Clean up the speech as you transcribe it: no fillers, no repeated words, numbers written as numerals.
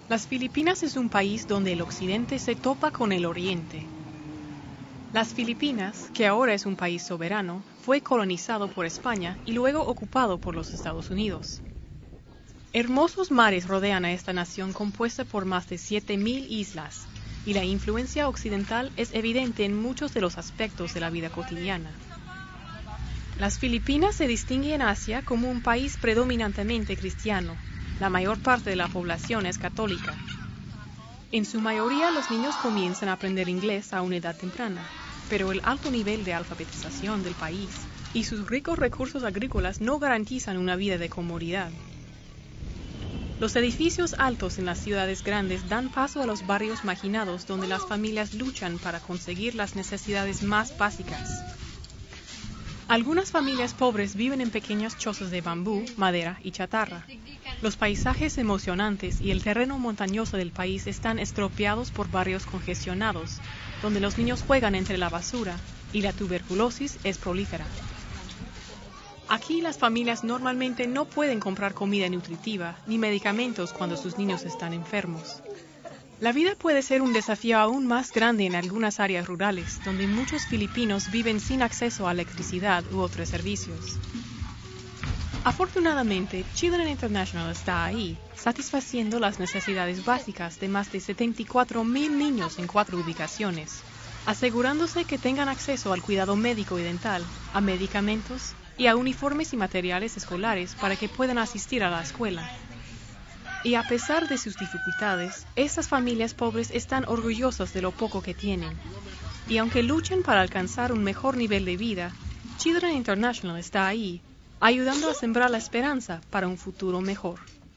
Las Filipinas es un país donde el occidente se topa con el oriente. Las Filipinas, que ahora es un país soberano, fue colonizado por España y luego ocupado por los Estados Unidos. Hermosos mares rodean a esta nación compuesta por más de 7.000 islas, y la influencia occidental es evidente en muchos de los aspectos de la vida cotidiana. Las Filipinas se distingue en Asia como un país predominantemente cristiano. La mayor parte de la población es católica. En su mayoría los niños comienzan a aprender inglés a una edad temprana, pero el alto nivel de alfabetización del país y sus ricos recursos agrícolas no garantizan una vida de comodidad. Los edificios altos en las ciudades grandes dan paso a los barrios marginados donde las familias luchan para conseguir las necesidades más básicas. Algunas familias pobres viven en pequeñas chozas de bambú, madera y chatarra. Los paisajes emocionantes y el terreno montañoso del país están estropeados por barrios congestionados, donde los niños juegan entre la basura y la tuberculosis es prolífera. Aquí las familias normalmente no pueden comprar comida nutritiva ni medicamentos cuando sus niños están enfermos. La vida puede ser un desafío aún más grande en algunas áreas rurales, donde muchos filipinos viven sin acceso a electricidad u otros servicios. Afortunadamente, Children International está ahí, satisfaciendo las necesidades básicas de más de 74.000 niños en 4 ubicaciones, asegurándose que tengan acceso al cuidado médico y dental, a medicamentos y a uniformes y materiales escolares para que puedan asistir a la escuela. Y a pesar de sus dificultades, estas familias pobres están orgullosas de lo poco que tienen. Y aunque luchan para alcanzar un mejor nivel de vida, Children International está ahí, ayudando a sembrar la esperanza para un futuro mejor.